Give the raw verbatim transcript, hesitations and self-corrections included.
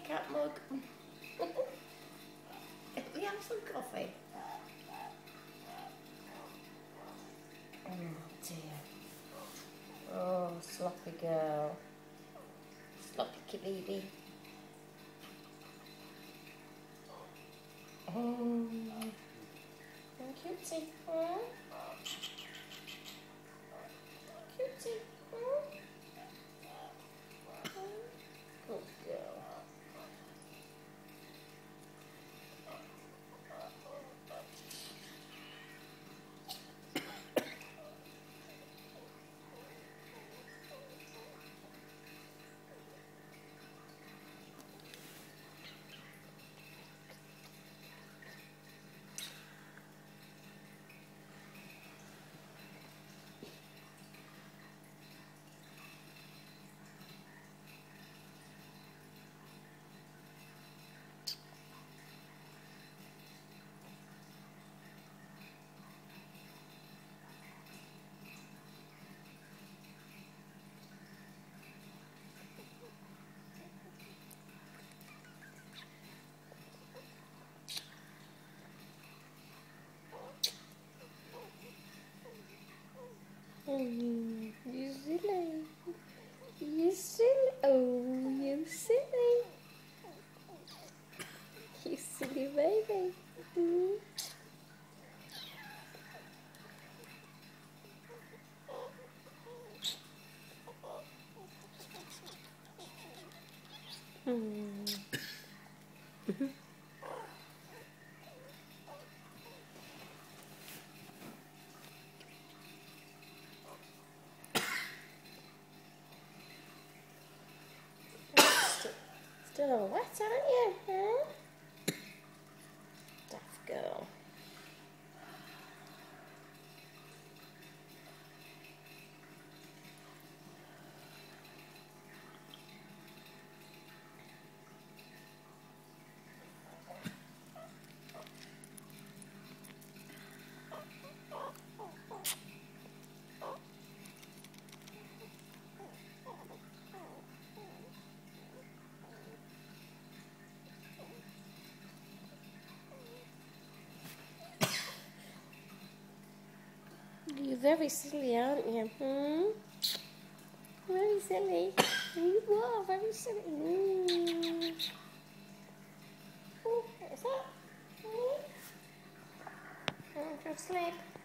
Meerkat mug. We have some coffee. Oh dear. Oh, sloppy girl. Sloppy Kibibi. Oh, cutie. Oh. Cutie. Oh. Good girl. Mm, you silly. You silly. Oh, you silly. You silly baby. Mm. Mm. Still all wet, aren't you? Huh? Daft girl. You're very silly, aren't you? Hmm? Very silly. You are very silly. Mm. Oh, what is that? Mm. Oh, go to sleep.